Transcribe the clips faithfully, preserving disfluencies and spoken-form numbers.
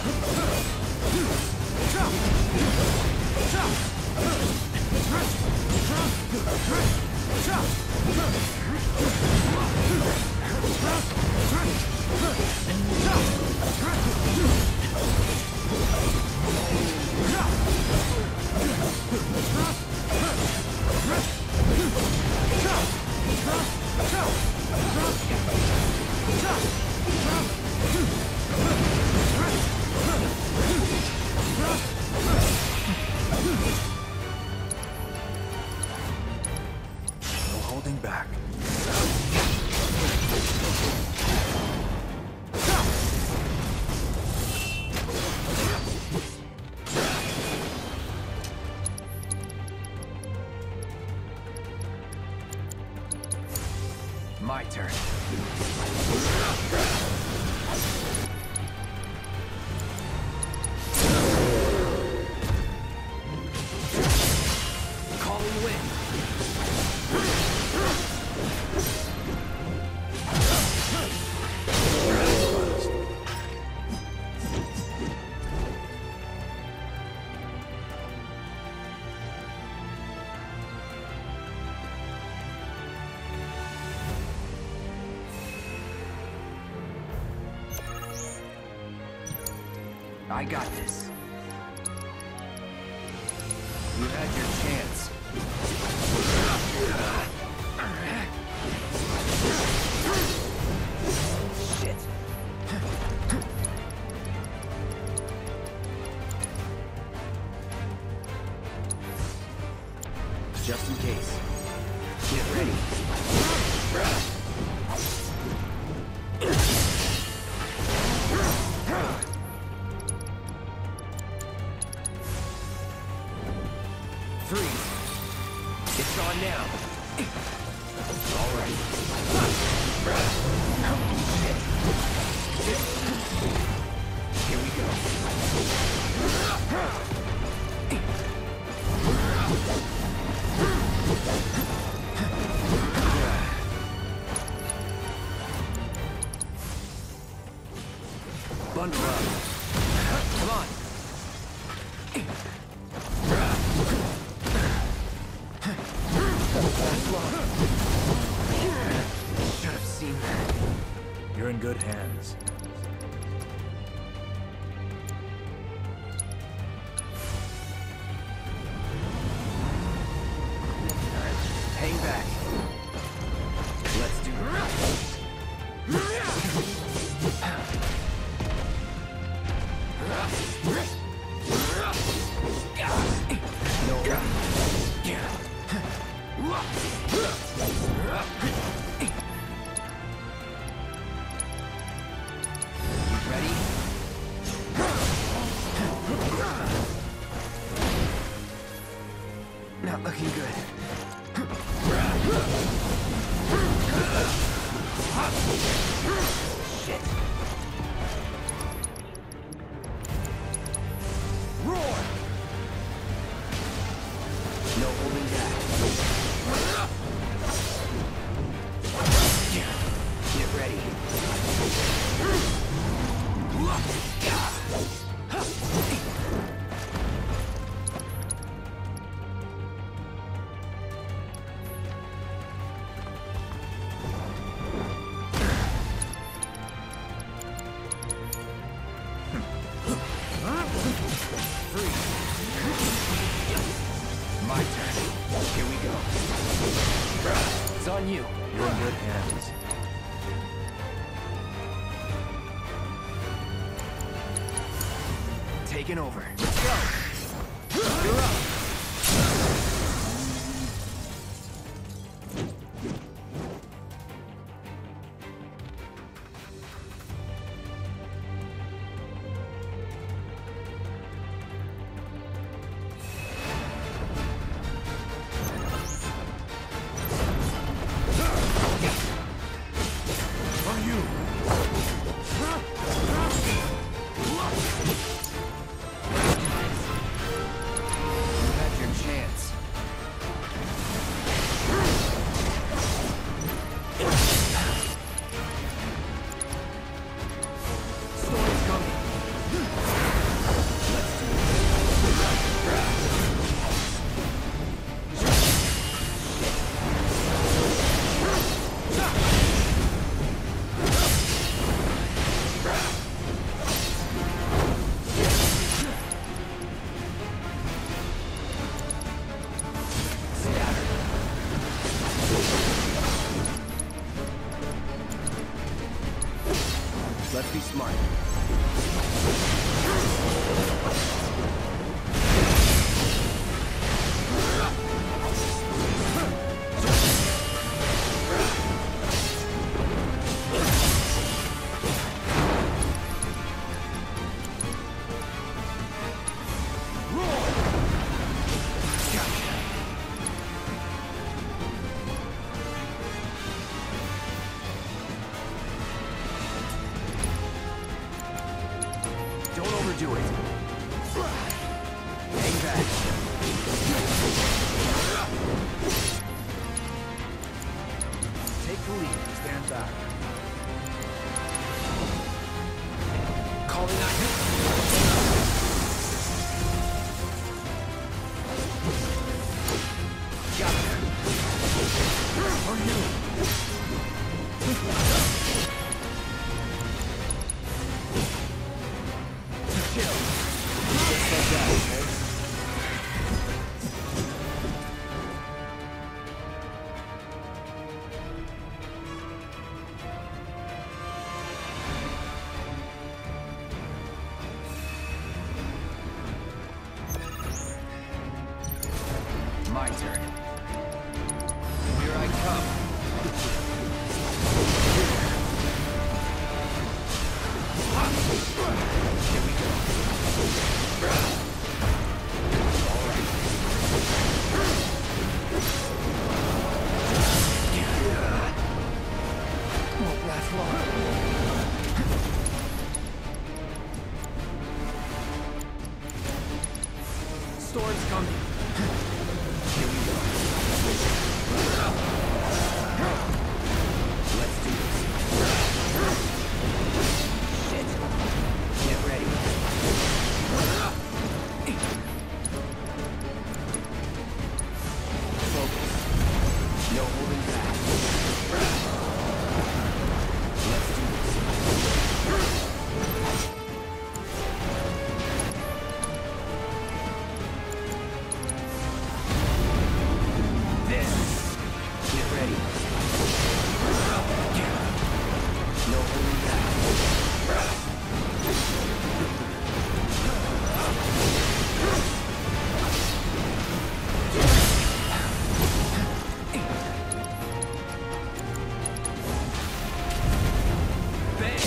My turn. Calling wind. I got this. You had your chance. Shit. Just in case. Get ready. Freeze. It's on now. All right. Here we go. Bundle up. Come on. Should have seen that. You're in good hands. Hang back. Let's do Not looking good. Shit. Roar! No holding back. Get ready. My turn. Here we go. It's on you. You're in good hands. Taking over. Let's go. You're up. smart. Don't overdo it. Hang back. Take the lead. Stand back. Calling out you. Got it. For you. Chill. Just like that, okay? My turn. Here I come. Here we go. All right. Won't last long. Storm's coming. Here we go. Let's do this. Shit. Get ready. Focus. No holding back. Let's do this. This. Get ready. No holding back. Bang.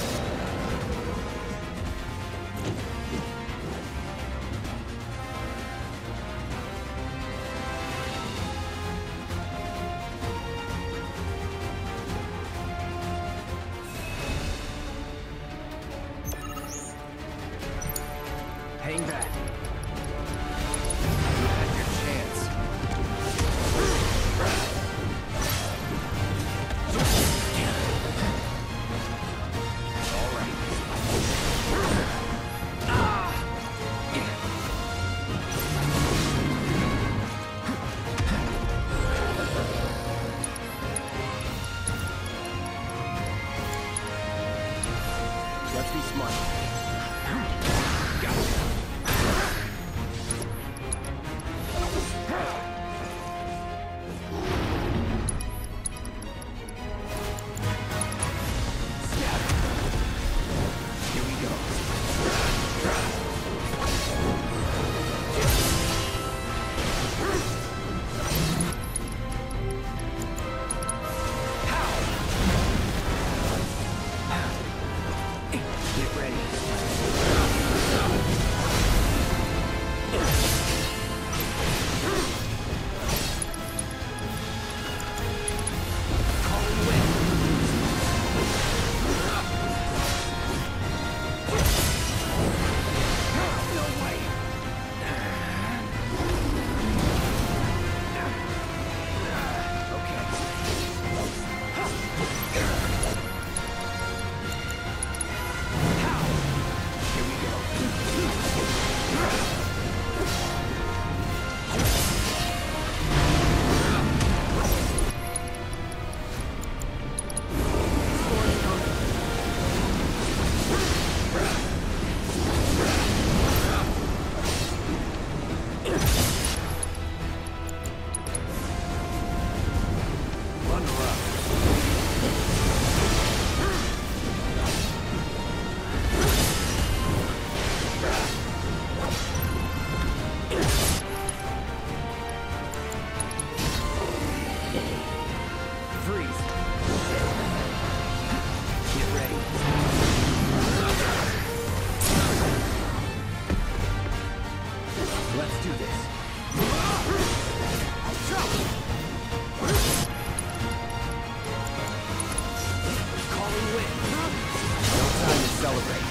Hang back. You had your chance. All right. Ah! Let's be smart. Gotcha. Scatter. Here we go. Pow! Get ready. Freeze. Get ready. Let's do this. Calling wind. No time to celebrate.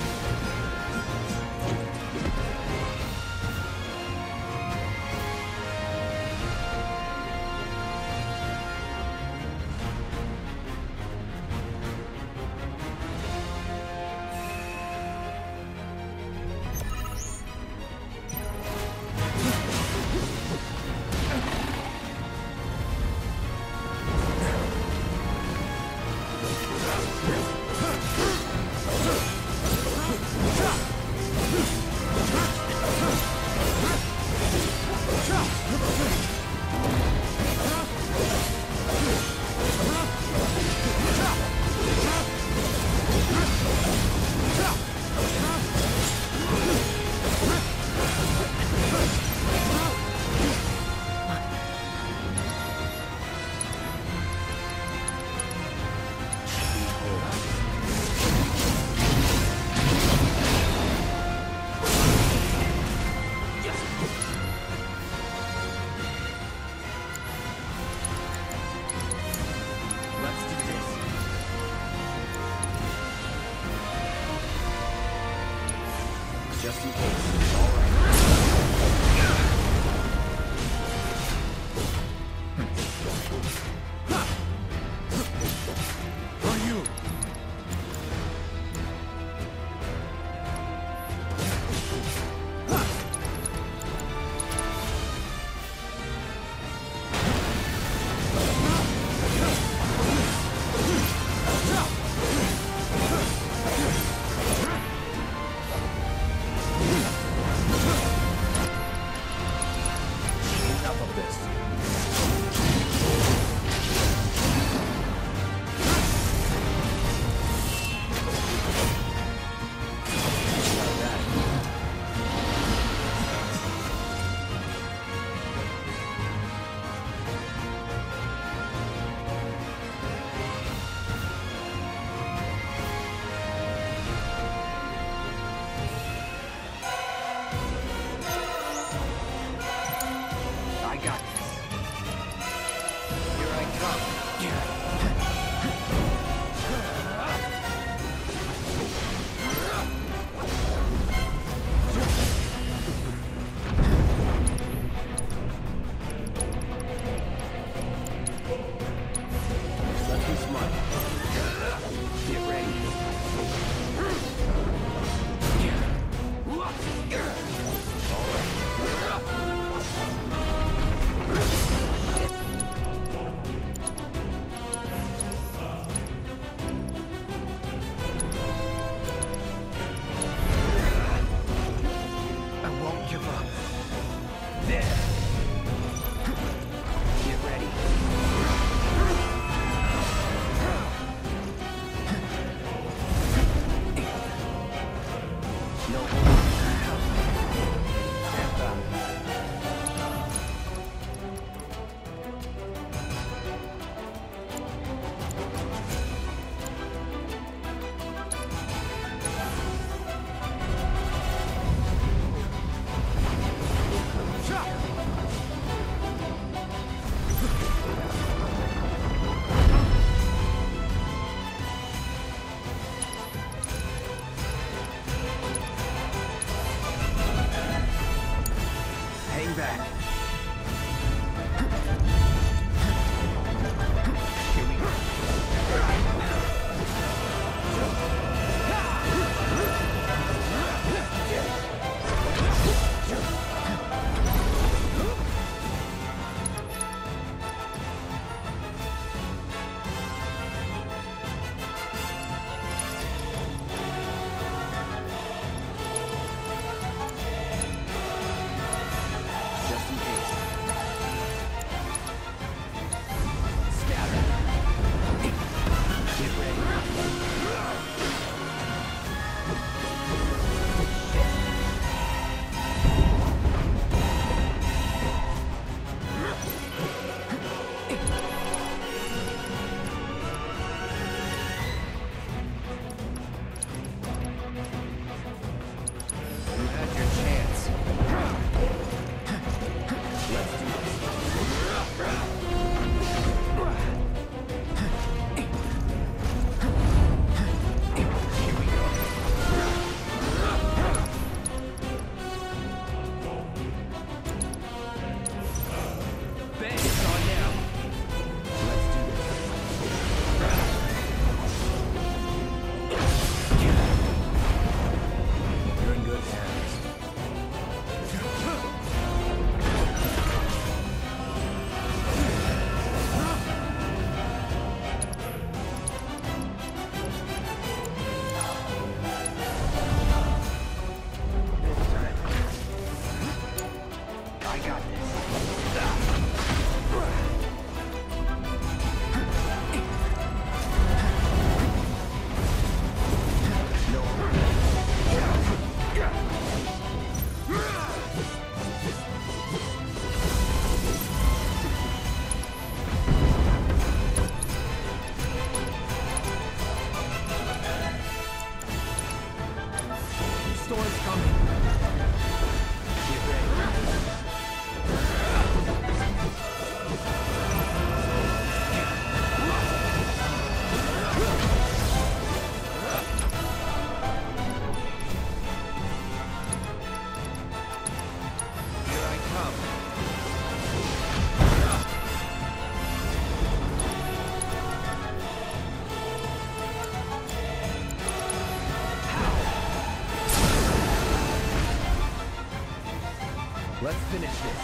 finish this.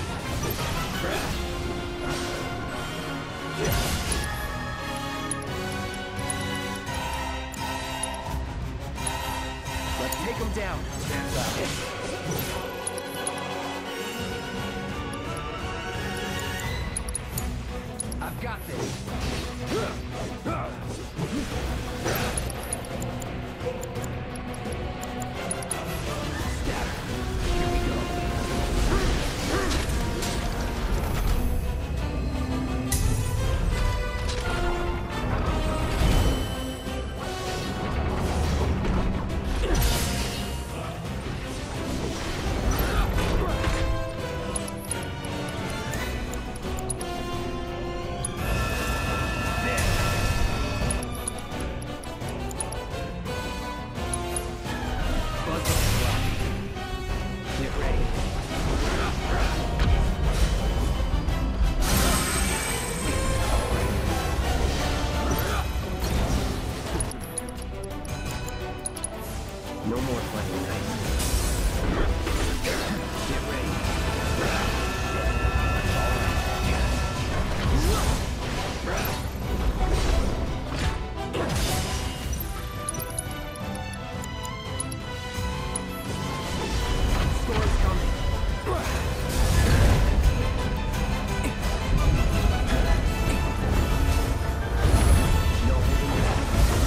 Let's take him down. Stand back. I've got this. Scatter. Here we go. No more playing nice. Get ready. Storm's coming. No holding back.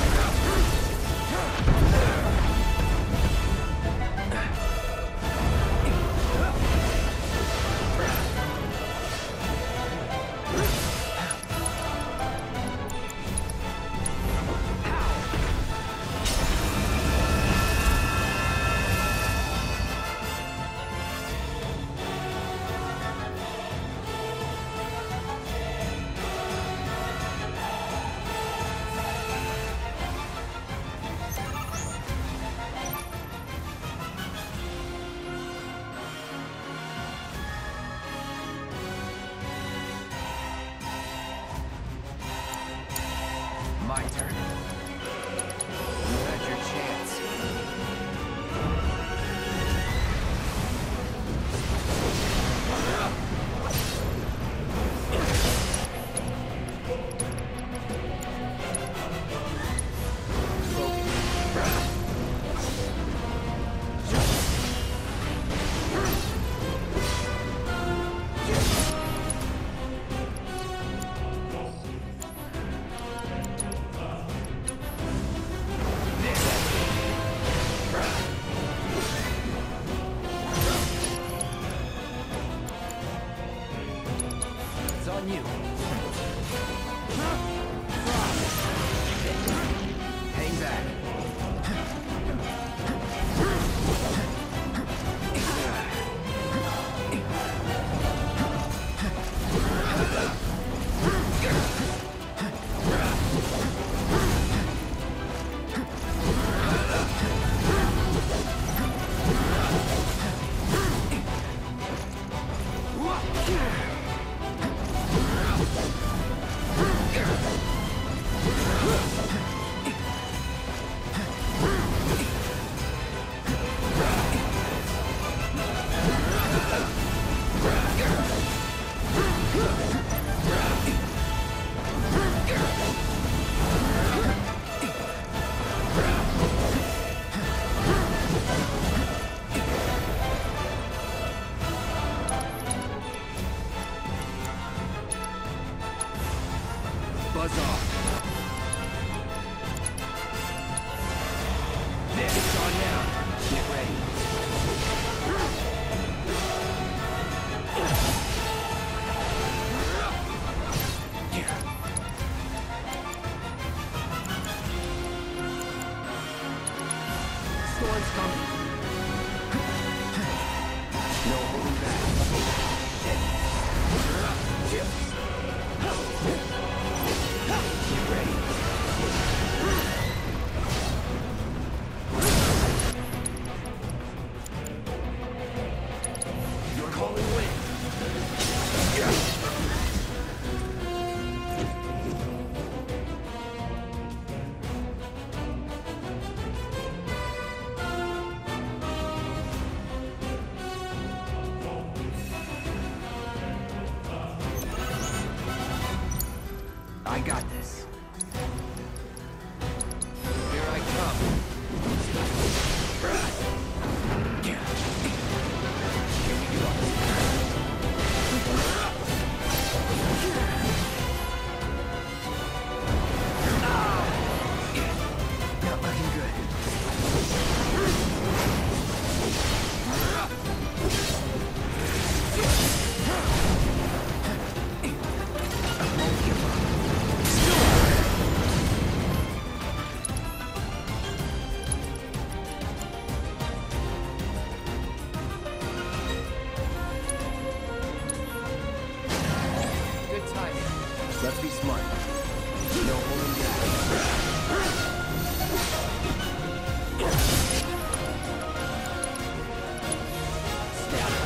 My turn. You had your chance. It's on you. Hang back. Buzz off. It's on now. Get ready. Storm's coming. No holding back. Get ready. You're calling wind. got this. Here I come. Not looking good. Good timing. Let's be smart. No holding back. Stab.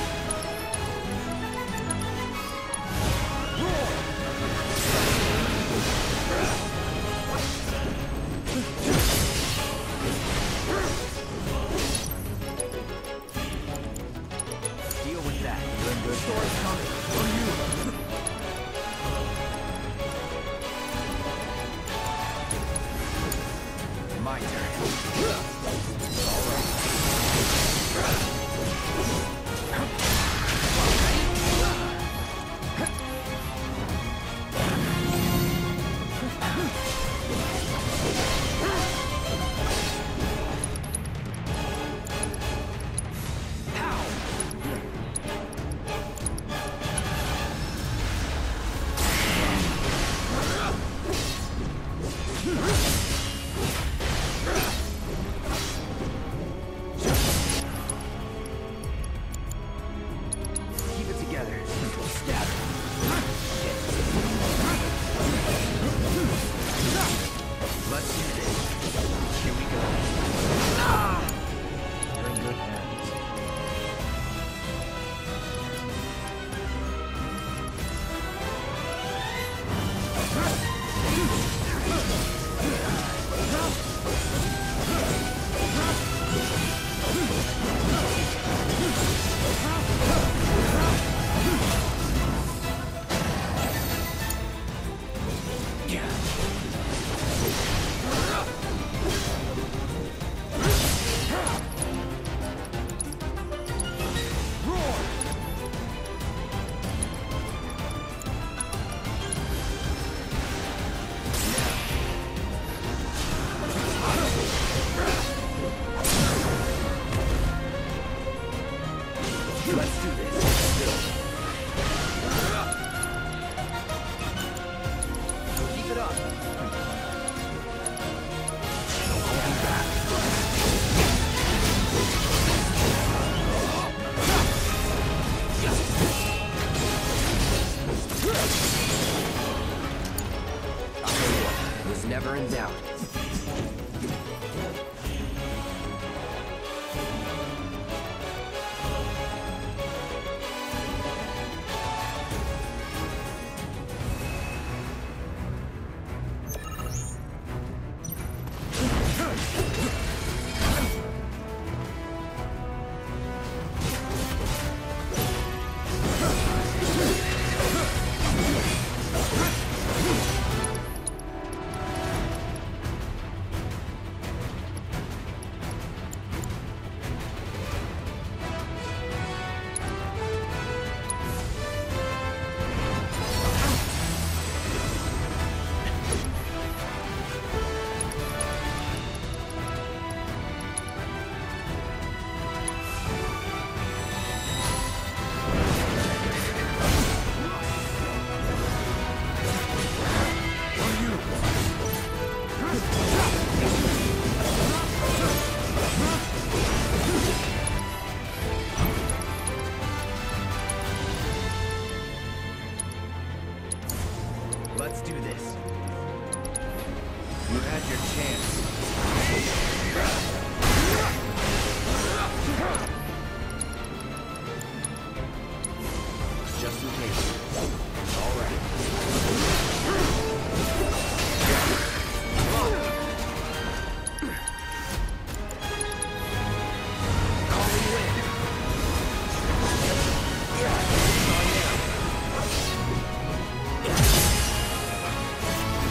Deal with that. You're in good sword coming. For you. My turn. All right. Keep it together. Stab. Let's do this. Here we go. Ah! You're in good hands. Let's do this. Keep it up. No holding back. I'll tell you what, it was never in doubt. Let's do this. You had your chance. Just in case. All right. Calling wind. Yeah. On now.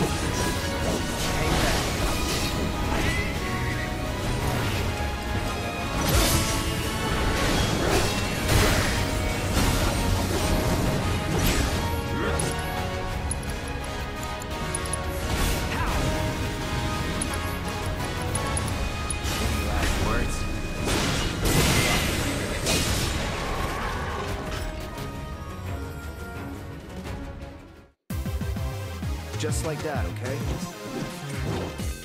Hang back. Any last words? Just like that, okay?